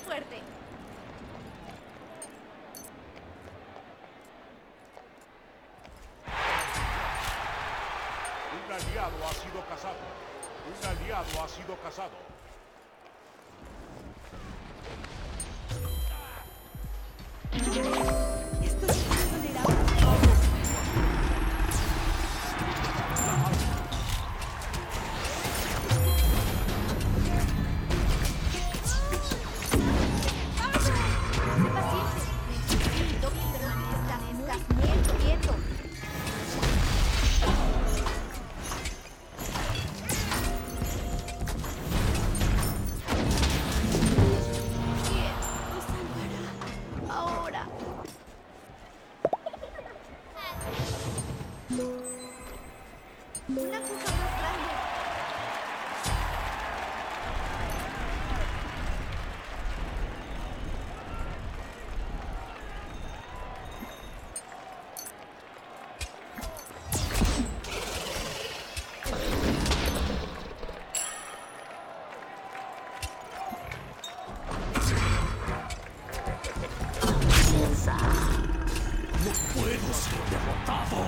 suerte. Un aliado ha sido cazado. Un aliado ha sido cazado. Esto es vulnerable. Sé paciente. Necesito que permanezcas muy quieto. Bien, lo salvará. Ahora. Una cosa más grande. ¡Puedo ser derrotado!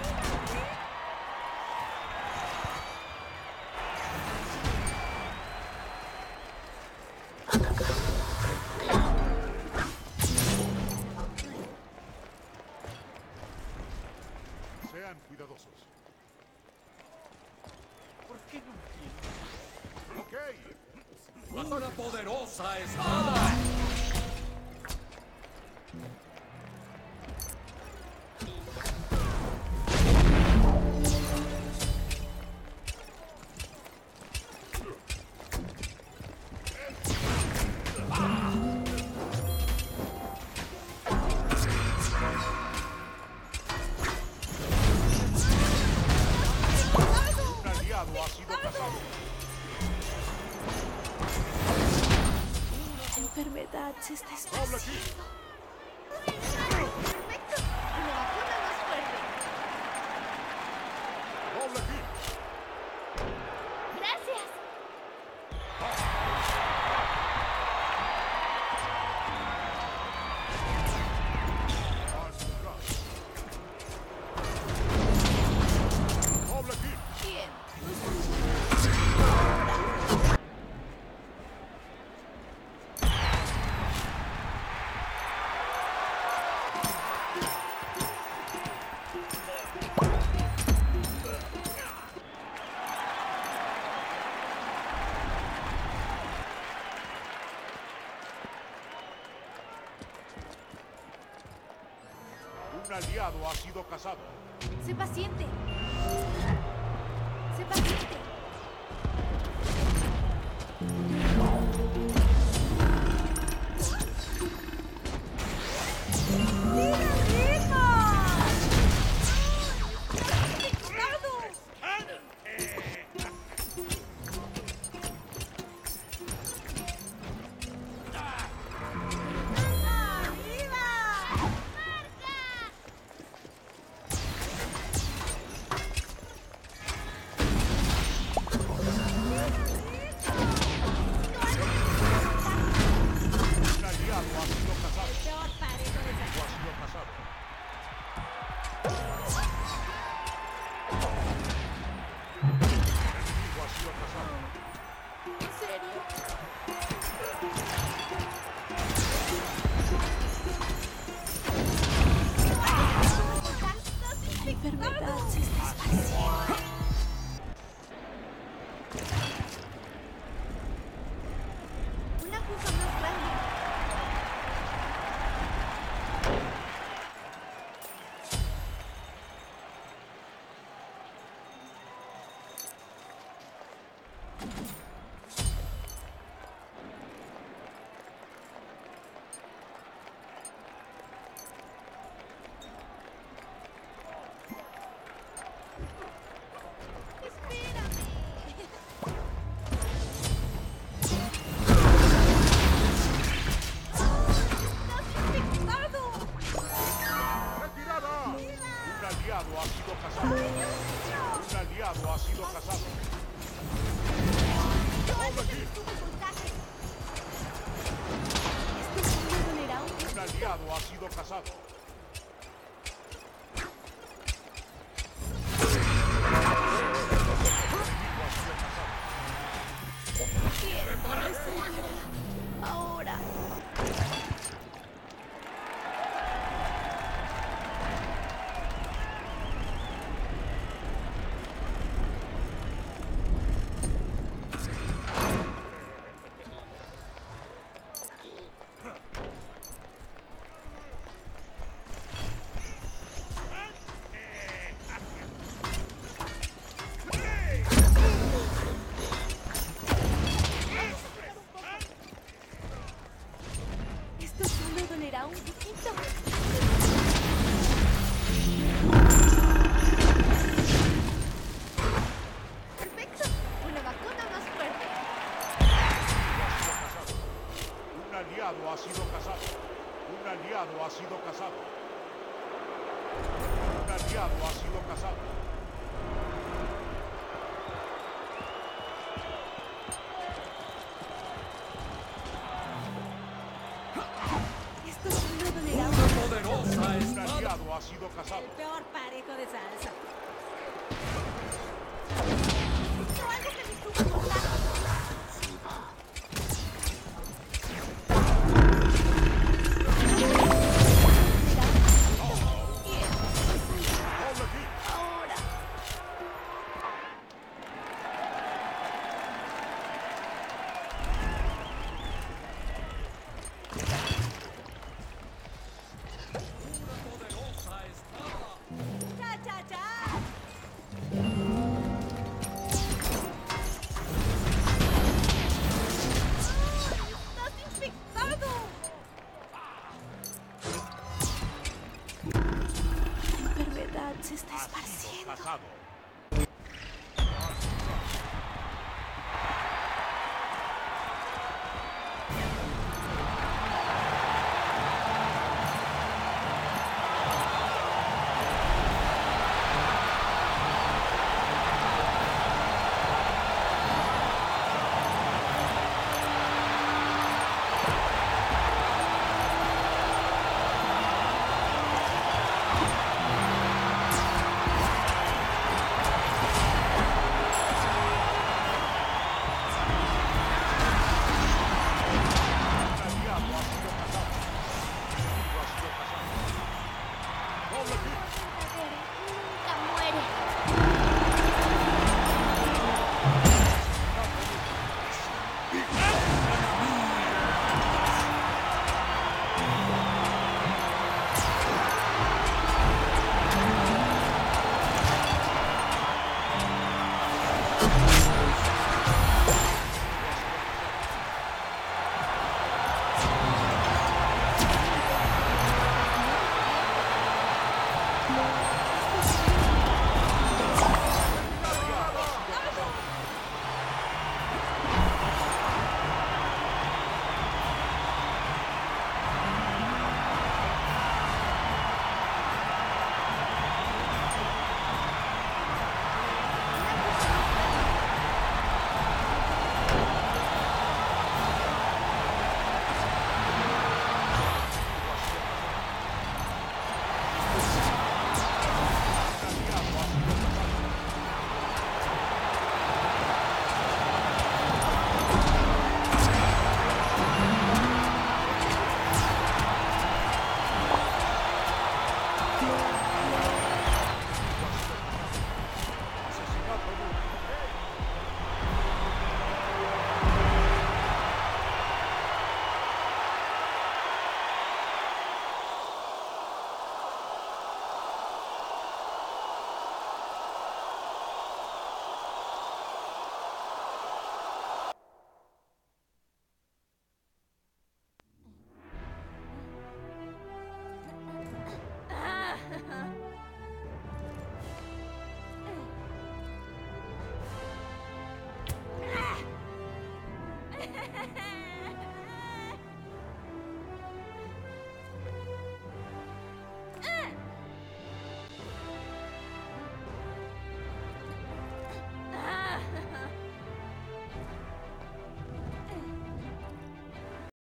Sean cuidadosos. ¿Por qué no entiendo? Ok. ¡Una poderosa espada! Un aliado ha sido cazado. La enfermedad se está Doble kill. esparciendo. Perfecto. Una vacuna más fuerte. Doble kill. Gracias. Doble kill. Bien. Un aliado ha sido cazado. Sé paciente. Sé paciente. Un aliado ha sido cazado. Peor parejo de Ha sido cazado. Enemigo ha sido cazado. ¿En serio? La enfermedad se está esparciendo. Una cosa más grande. ¡Retirada! Un aliado ha sido cazado. Un aliado ha sido cazado. casado. Ahora. Esto solo dolerá un poquito. Perfecto. Una vacuna más fuerte. Un aliado ha sido cazado. Un aliado ha sido cazado. Un aliado ha sido cazado. Esto solo dolerá un Una poderosa Un espada. aliado ha sido cazado. peor parejo de salsa.